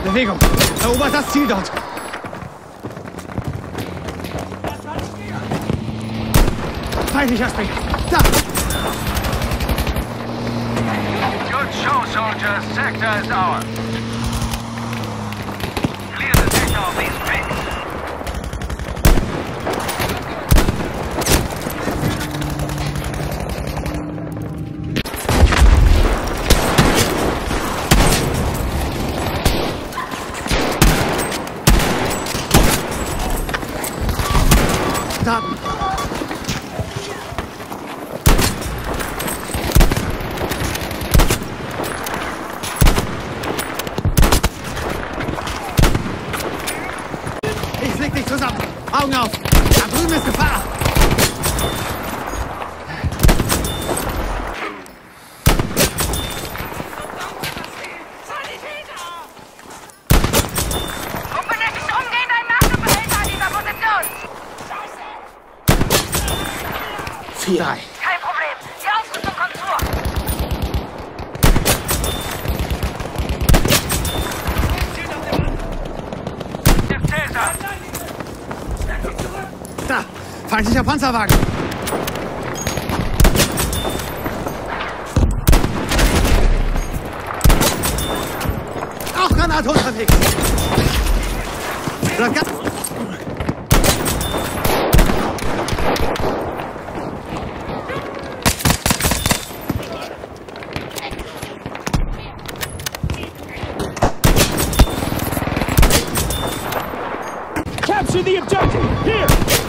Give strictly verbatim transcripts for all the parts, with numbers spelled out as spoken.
Bewegung. Erobert das Ziel dort. Feindlicher Springer. Da! Good show, soldiers. Sector is ours. Clear the sector of these pigs. Daten. Ich flieg dich zusammen. Augen auf. Da drüben ist Gefahr. Gruppe nicht umgehen, ein Nachbehälter an dieser Position. vier drei. Kein Problem. Die Ausrüstung kommt vor. Der Cäsar. Da! Feindlicher Panzerwagen. Auch Granate unterwegs. Bleibt ganz... Capture the objective! Here!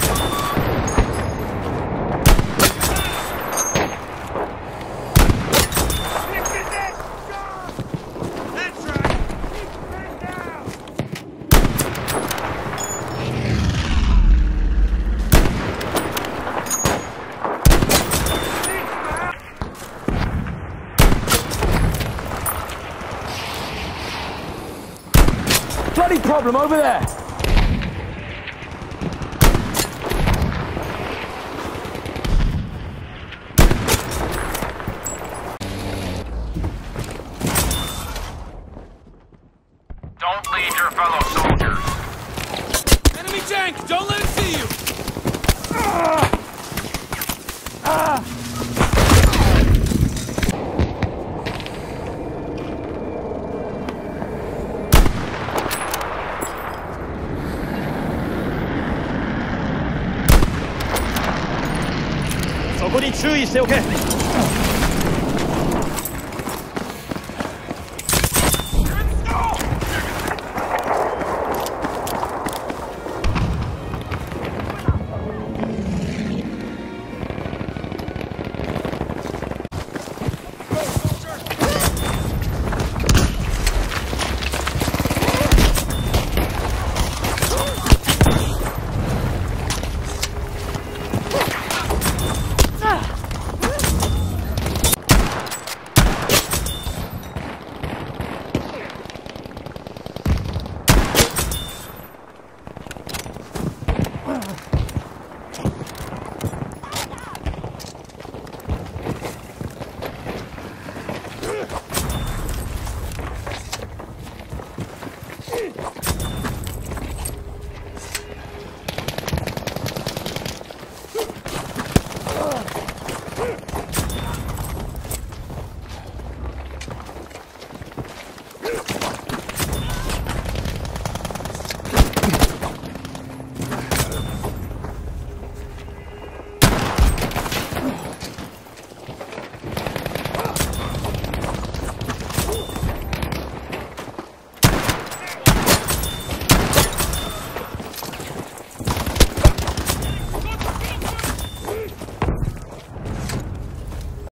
Bloody problem over there! Don't leave your fellow soldiers. Enemy tank! Don't let it see you! Ah! Ah! So, 注意しておけ。